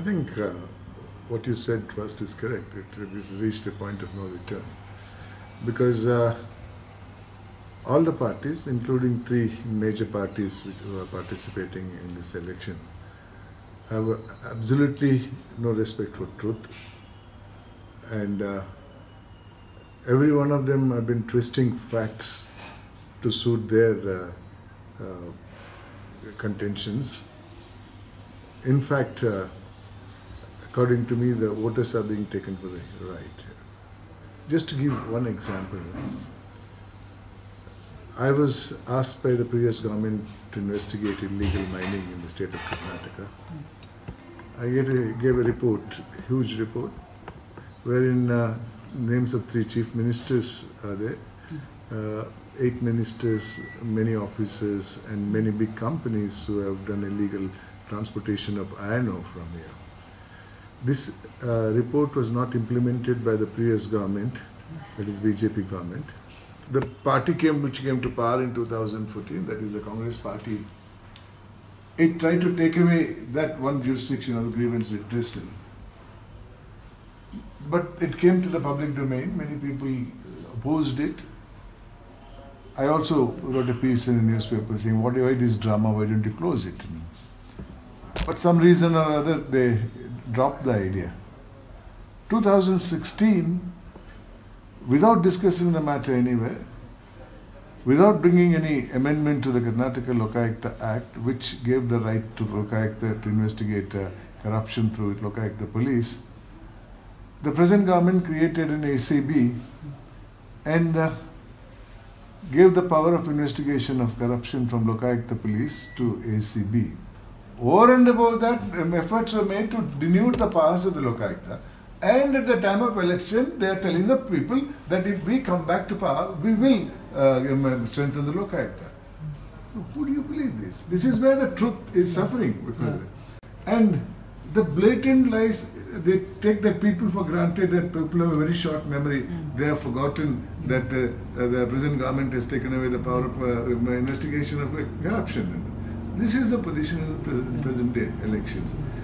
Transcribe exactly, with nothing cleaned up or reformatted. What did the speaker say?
think uh, what you said first is correct. It has reached a point of no return. Because uh, all the parties, including three major parties which were participating in this election, have absolutely no respect for truth. And uh, every one of them have been twisting facts to suit their uh, uh, contentions. In fact, uh, according to me, the voters are being taken for the ride. Just to give one example, I was asked by the previous government to investigate illegal mining in the state of Karnataka. I gave a, gave a report, a huge report, wherein uh, names of three chief ministers are there, uh, eight ministers, many officers, and many big companies who have done illegal transportation of iron ore from here. This uh, report was not implemented by the previous government, that is B J P government. The party came, which came to power in two thousand fourteen, that is the Congress party, it tried to take away that one jurisdiction of grievance redressal. But it came to the public domain, many people opposed it. I also wrote a piece in the newspaper saying, what, why this drama, why don't you close it? But some reason or other, they dropped the idea. two thousand sixteen, without discussing the matter anywhere, without bringing any amendment to the Karnataka Lokayukta Act, which gave the right to Lokayukta to investigate uh, corruption through Lokayukta police, the present government created an A C B and uh, gave the power of investigation of corruption from Lokayukta police to A C B. Over and above that, um, efforts were made to denude the powers of the Lokayukta. And at the time of election, they are telling the people that if we come back to power, we will uh, strengthen the Lokayukta. Who do you believe this? This is where the truth is suffering. Because yeah. And the blatant lies, they take the people for granted, that people have a very short memory. Mm. They have forgotten that uh, the present government has taken away the power of uh, investigation of corruption. This is the position in the present day elections.